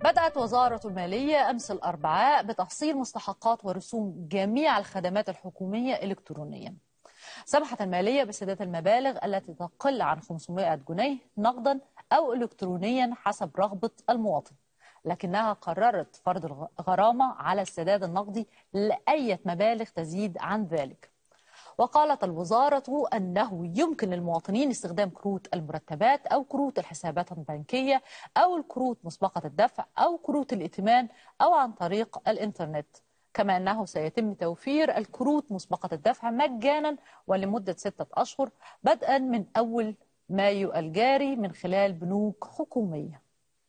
بدأت وزارة المالية أمس الأربعاء بتفصيل مستحقات ورسوم جميع الخدمات الحكومية إلكترونيا. سمحت المالية بسداد المبالغ التي تقل عن 500 جنيه نقدا أو إلكترونيا حسب رغبة المواطن، لكنها قررت فرض غرامة على السداد النقدي لأي مبالغ تزيد عن ذلك. وقالت الوزارة أنه يمكن للمواطنين استخدام كروت المرتبات أو كروت الحسابات البنكية أو الكروت مسبقة الدفع أو كروت الائتمان أو عن طريق الإنترنت، كما أنه سيتم توفير الكروت مسبقة الدفع مجانا ولمدة 6 أشهر بدءا من أول مايو الجاري من خلال بنوك حكومية.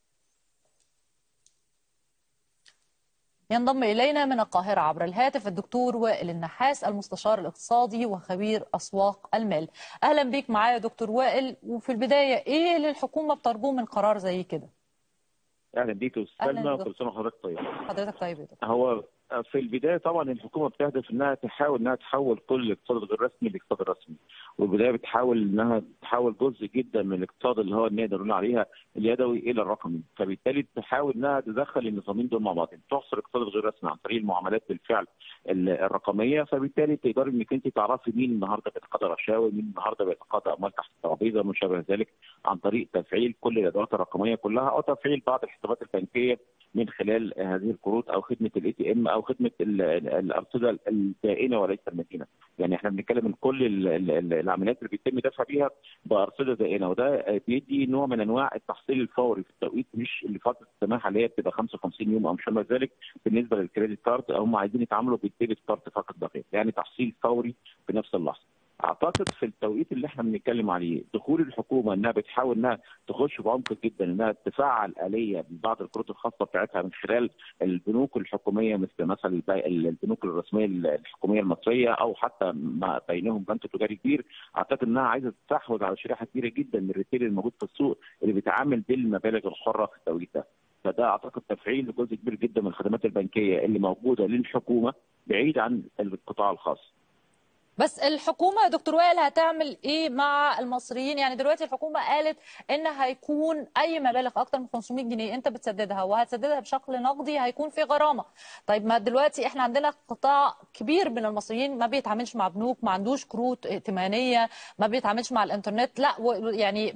ينضم إلينا من القاهرة عبر الهاتف الدكتور وائل النحاس المستشار الاقتصادي وخبير أسواق المال. أهلا بيك معايا دكتور وائل. وفي البداية إيه اللي الحكومة بترجوه من قرار زي كده؟ اهلا بيك يا استاذ سلمى وكل سنه وحضرتك طيب. حضرتك طيب يا دكتور. هو في البدايه طبعا الحكومه بتهدف انها تحول كل الاقتصاد الغير رسمي لاقتصاد رسمي، والبدايه بتحاول انها تحول جزء جدا من الاقتصاد اللي هو نقدر نقول عليها اليدوي الى الرقمي، فبالتالي تحاول انها تدخل النظامين دول مع بعض، تحصر الاقتصاد الغير رسمي عن طريق المعاملات بالفعل الرقميه، فبالتالي تقدري انك انت تعرفي مين النهارده بيتقاضى رشاوي، مين النهارده بيتقاضى اموال تحت الترابيزه وما شابه ذلك، عن طريق تفعيل كل الادوات الرقميه كلها او تفعيل بعض الحسابات البنكيه من خلال هذه الكروت او خدمه الاي تي ام او خدمه الارصده الدائنه وليس المدينه. يعني احنا بنتكلم من كل العمليات اللي بيتم دفع بيها بارصده دائنه، وده بيدي نوع من انواع التحصيل الفوري في التوقيت، مش اللي فتره السماح اللي هي بتبقى 55 يوم او مش شابه ذلك. بالنسبه للكريدت كارد هم عايزين يتعاملوا بالديبت كارد فقط دقيق، يعني تحصيل فوري في نفس اللحظه. اعتقد في التوقيت اللي احنا بنتكلم عليه دخول الحكومه انها بتحاول انها تخش بعمق جدا، انها تفعل اليه ببعض الكروت الخاصه بتاعتها من خلال البنوك الحكوميه مثل البنوك الرسميه الحكوميه المصريه او حتى ما بينهم بنك تجاري كبير. اعتقد انها عايزه تستحوذ على شريحه كبيره جدا من الريتيل الموجود في السوق اللي بيتعامل بالمبالغ الحره في التوقيت ده. فده اعتقد تفعيل لجزء كبير جدا من الخدمات البنكيه اللي موجوده للحكومه بعيد عن القطاع الخاص. بس الحكومة يا دكتور وائل هتعمل ايه مع المصريين؟ يعني دلوقتي الحكومة قالت ان هيكون اي مبالغ اكتر من 500 جنيه انت بتسددها وهتسددها بشكل نقدي هيكون في غرامة. طيب ما دلوقتي احنا عندنا قطاع كبير من المصريين ما بيتعاملش مع بنوك، ما عندوش كروت ائتمانية، ما بيتعاملش مع الانترنت، لا يعني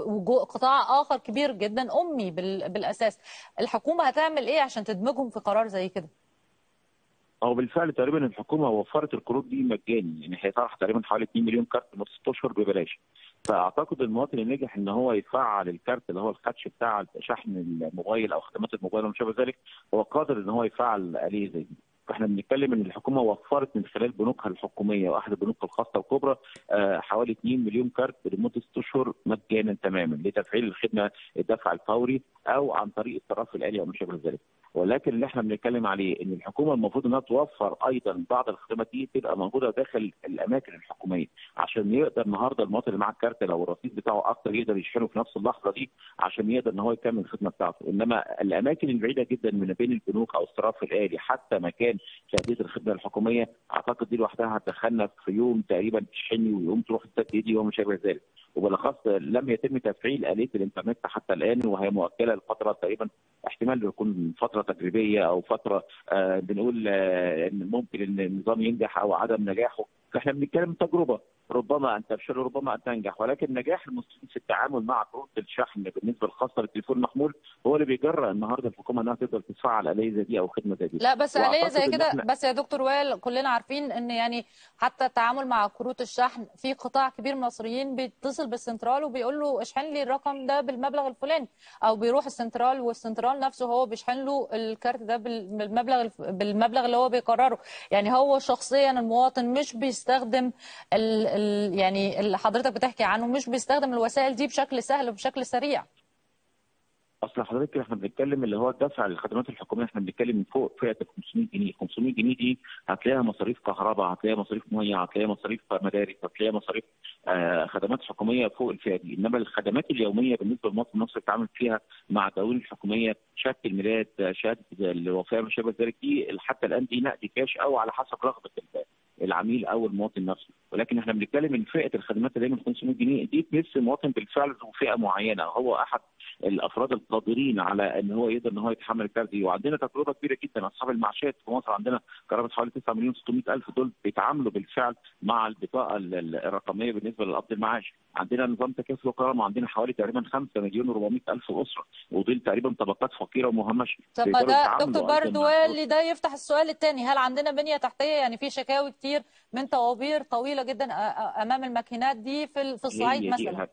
قطاع اخر كبير جدا امي بالاساس. الحكومة هتعمل ايه عشان تدمجهم في قرار زي كده؟ هو بالفعل تقريبا الحكومه وفرت الكروت دي مجاني، يعني هي طرح تقريبا حوالي 2 مليون كارت من 6 اشهر ببلاش. فاعتقد المواطن اللي نجح ان هو يفعل الكارت اللي هو الخدش بتاع شحن الموبايل او خدمات الموبايل وما شابه ذلك هو قادر ان هو يفعل آلية زي دي. فاحنا بنتكلم ان الحكومه وفرت من خلال بنوكها الحكوميه واحد البنوك الخاصه الكبرى حوالي 2 مليون كارت لمده 6 اشهر مجانا تماما لتفعيل الخدمه الدفع الفوري او عن طريق الصراف الالي او ما شابه ذلك. ولكن اللي احنا بنتكلم عليه ان الحكومه المفروض انها توفر ايضا بعض الخدمات دي تبقى موجوده داخل الاماكن الحكوميه، عشان يقدر النهارده المواطن اللي معاه الكارت لو الرصيد بتاعه اكتر يقدر يشحنه في نفس اللحظه دي عشان يقدر ان هو يكمل الخدمه بتاعته. انما الاماكن البعيده جدا من بين البنوك او الصراف الالي حتى مكان تاديه الخدمه الحكوميه، اعتقد دي لوحدها هتدخلنا في يوم تقريبا تشحني ويوم تروح تسددي وما شابه ذلك. وبالاخص لم يتم تفعيل اليه الانترنت حتى الان، وهي مؤجله لفتره تقريبا احتمال يكون فتره تجريبيه او فتره بنقول ان ممكن ان النظام ينجح او عدم نجاحه. فاحنا بنتكلم تجربه، ربما ان تفشل وربما ان تنجح، ولكن نجاح المسلمين في التعامل مع كروت الشحن بالنسبه الخاصه للتليفون المحمول هو اللي بيجرى النهارده الحكومه انها تقدر تفعل اليه زي دي او خدمه زي دي. لا بس آلية زي كده بس يا دكتور وائل كلنا عارفين ان يعني حتى التعامل مع كروت الشحن في قطاع كبير من المصريين بيتصل بالسنترال وبيقول له اشحن لي الرقم ده بالمبلغ الفلاني، او بيروح السنترال والسنترال نفسه هو بيشحن له الكارت ده بالمبلغ اللي هو بيقرره. يعني هو شخصيا المواطن مش بيستخدم يعني اللي حضرتك بتحكي عنه، مش بيستخدم الوسائل دي بشكل سهل وبشكل سريع. اصل حضرتك احنا بنتكلم اللي هو الدفع للخدمات الحكوميه احنا بنتكلم من فوق فئه 500 جنيه، 500 جنيه دي هتلاقيها مصاريف كهرباء، هتلاقيها مصاريف ميه، هتلاقيها مصاريف مدارس، هتلاقيها مصاريف خدمات حكوميه فوق الفئه دي. انما الخدمات اليوميه بالنسبه للمواطن المصري بيتعامل فيها مع الدواوين الحكوميه، شهاده الميلاد، شهاده الوفاه ما شابه ذلك، دي حتى الان دي نقد كاش او على حسب رغبه العميل او المواطن نفسه، ولكن احنا بنتكلم ان فئه الخدمات اللي هي من 500 جنيه دي تمس المواطن بالفعل ذو فئه معينه، هو احد الافراد القادرين على ان هو يقدر ان هو يتحمل الكارت دي. وعندنا تجربه كبيره جدا، اصحاب المعاشات في مصر عندنا قرابه حوالي 9 مليون 600 الف دول بيتعاملوا بالفعل مع البطاقه الرقميه بالنسبه لقبض المعاش. عندنا نظام تكافل وكرامه، عندنا حوالي تقريبا 5 مليون و400 الف اسره، ودول تقريبا طبقات فقيره ومهمشه. طب ما ده دكتور برضو اللي ده يفتح السؤال الثاني، هل عندنا بنيه تحتيه؟ يعني في شكاوي كتير من طوابير طويله جدا امام الماكينات دي في الصعيد مثلا.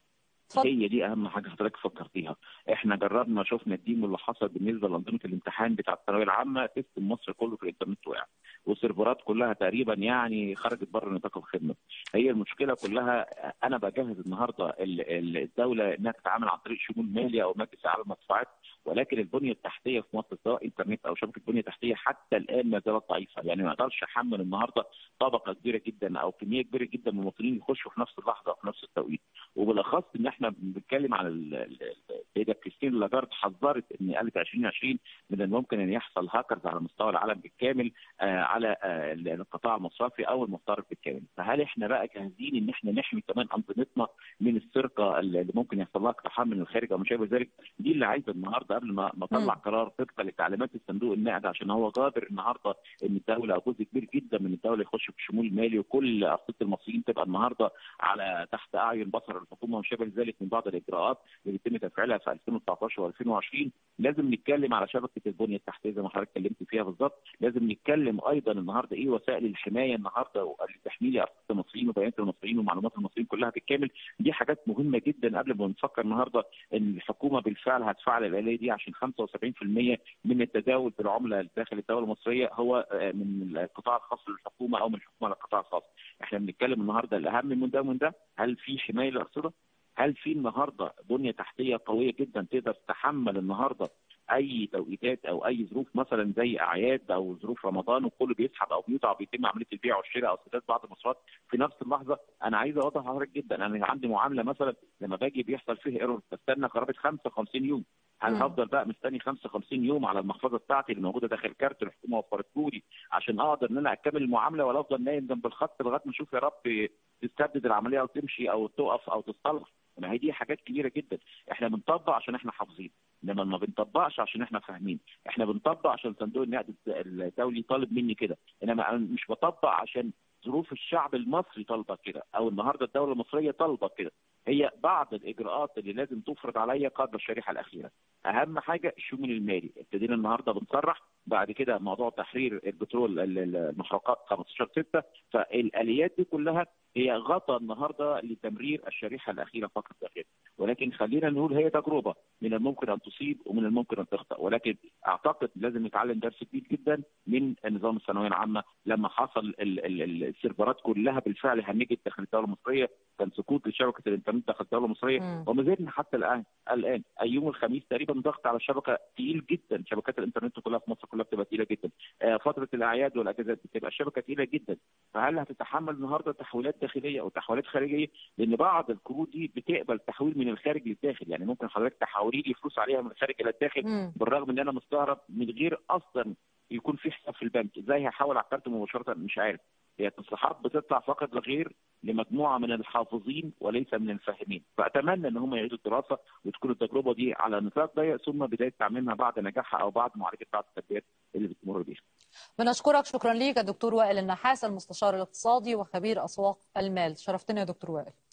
هي دي اهم حاجه حضرتك فكرتيها. احنا جربنا شفنا الديمو اللي حصل بالنسبه لانظمه الامتحان بتاع الثانويه العامه، سيستم مصر كله في الانترنت وقع، والسيرفرات كلها تقريبا يعني خرجت بره نطاق الخدمه. هي المشكله كلها انا بجهز النهارده الدوله انها تتعامل عن طريق شمول مالي او مجلس اعلى المدفوعات، ولكن البنيه التحتيه في مصر سواء انترنت او شبكه بنيه تحتيه حتى الان ما زالت ضعيفه. يعني ما اقدرش احمل النهارده طبقه كبيره جدا او كميه كبيره جدا من المواطنين يخشوا في نفس اللحظه او في نفس التوقيت، وبالاخص ان احنا بنتكلم عن السيده كريستين لاجارد حذرت ان قالت 2020 من الممكن ان يحصل هاكرز على مستوى العالم بالكامل على القطاع المصرفي او المخترق بالكامل. فهل احنا بقى جاهزين ان احنا نحمي كمان انظمتنا من السرقه اللي ممكن يحصل لها اقتحام من الخارج او ما شابه ذلك؟ دي اللي عايزه النهارده قبل ما اطلع قرار طبقا لتعليمات الصندوق النقد، عشان هو قادر النهارده ان الدوله او جزء كبير جدا من الدوله يخش في شمول مالي، وكل ارصده المصريين تبقى النهارده على تحت اعين بصر الحكومه وما شابه ذلك من بعض الاجراءات اللي بيتم تفعيلها في 2019 و2020. لازم نتكلم على شبكه البنيه التحتيه زي ما حضرتك اتكلمت فيها بالظبط، لازم نتكلم ايضا النهارده ايه وسائل الحمايه النهارده اللي تحمي لي ارصده المصريين وبيانات المصريين ومعلومات المصريين كلها بالكامل. دي حاجات مهمه جدا قبل ما نفكر النهارده ان الحكومه بالفعل هتفعل الآلية دي، عشان 75% من التداول بالعمله داخل الدوله المصريه هو من القطاع الخاص للحكومه او من الحكومه للقطاع الخاص. احنا بنتكلم النهارده الاهم من ده ومن ده، هل في حمايه للارصده؟ هل في النهارده بنيه تحتيه قويه جدا تقدر تتحمل النهارده اي توقيتات او اي ظروف مثلا زي اعياد او ظروف رمضان وكله بيسحب او بيقطع وبيتم عمليه البيع والشراء او سداد بعض المصروفات في نفس اللحظه؟ انا عايز اوضح لحضرتك جدا، انا عندي معامله مثلا لما باجي بيحصل فيه ايرور بستنى قرابه 55 يوم، هل هفضل بقى مستني 55 يوم على المحفظه بتاعتي اللي موجوده داخل كارت الحكومه وفرته لي عشان اقدر ان انا اكمل المعامله، ولا افضل نايم جنب الخط لغايه ما اشوف يا رب تستبدد العمليه او تمشي او تقف او تصطلح؟ ما هي دي حاجات كبيره جدا. احنا بنطبق عشان احنا حافظين، انما ما بنطبقش عشان احنا فاهمين. احنا بنطبق عشان صندوق النقد الدولي طالب مني كده، انما انا مش بطبق عشان ظروف الشعب المصري طالبه كده او النهارده الدوله المصريه طالبه كده. هي بعض الاجراءات اللي لازم تفرض عليا قدر الشريحه الاخيره. اهم حاجه الشمول المالي، ابتدينا النهارده بنصرح، بعد كده موضوع تحرير البترول المحروقات 15/6، فالاليات دي كلها هي غطى النهارده لتمرير الشريحه الاخيره فقط لا غير. ولكن خلينا نقول هي تجربه، من الممكن ان تصيب ومن الممكن ان تخطئ، ولكن اعتقد لازم نتعلم درس كبير جدا من نظام الثانويه العامه لما حصل السيرفرات كلها بالفعل هنجت داخل الدوله المصريه، كان سقوط لشبكه الانترنت داخل الدوله المصريه، وما زلنا حتى الان يوم الخميس تقريبا ضغط على الشبكه تقيل جدا، شبكات الانترنت كلها في مصر كلها بتبقى تقيله جدا، فتره الاعياد والاجازات بتبقى الشبكه تقيله جدا. فهل هتتحمل النهارده تحويلات داخليه او تحويلات خارجيه؟ لان بعض الكروت دي بتقبل تحويل من الخارج للداخل، يعني ممكن حضرتك تحولي لي فلوس عليها من الخارج الى الداخل بالرغم ان انا مستغرب من غير اصلا يكون في حساب في البنك، ازاي هحول على الكارت مباشره؟ مش عارف. هي التصريحات بتطلع فقط لغير لمجموعه من الحافظين وليس من الفاهمين، فاتمنى ان هم يعيدوا الدراسه وتكون التجربه دي على نطاق ضيق ثم بدايه تعميمها بعد نجاحها او بعد معالجه بعض التدبيرات اللي بتمر بيها. بنشكرك شكرا ليك الدكتور وائل النحاس، المستشار الاقتصادي وخبير اسواق المال. شرفتنا يا دكتور وائل.